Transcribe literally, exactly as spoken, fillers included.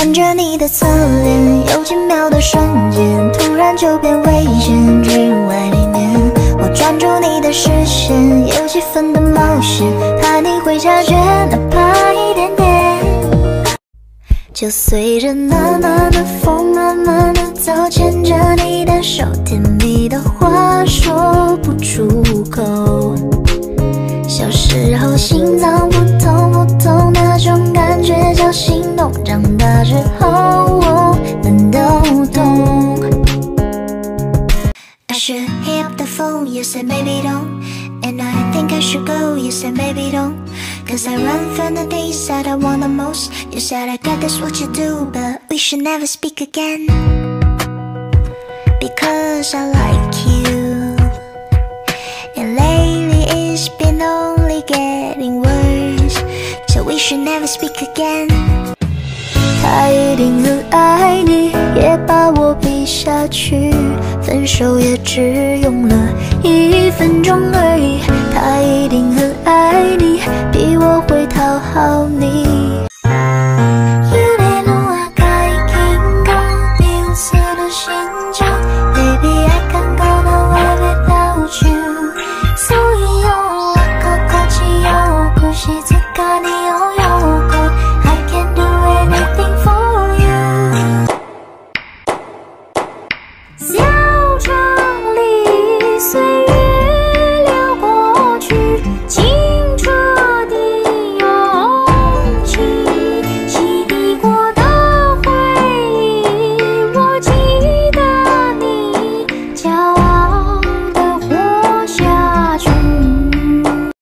看着你的侧脸，有几秒的瞬间，突然就变危险，剧外里面，我专注你的视线，有几分的冒险，怕你会察觉，哪怕一点点。就随着暖暖的风，慢慢的走，牵着你的手，甜蜜的话说不出口。小时候心脏扑通扑通，那种感觉叫心动，长大之后我们都懂。I should hit up the phone, you said maybe don't. And I think I should go, you said maybe don't. Cause I run from the things that I want the most. You said I got this what you do, but we should never speak again. Because I like you, and lately it's been only getting worse. So we should never speak again. 他一定很爱你，也把我比下去，分手也只用了一分钟而已。他一定很爱你，比我会讨好你。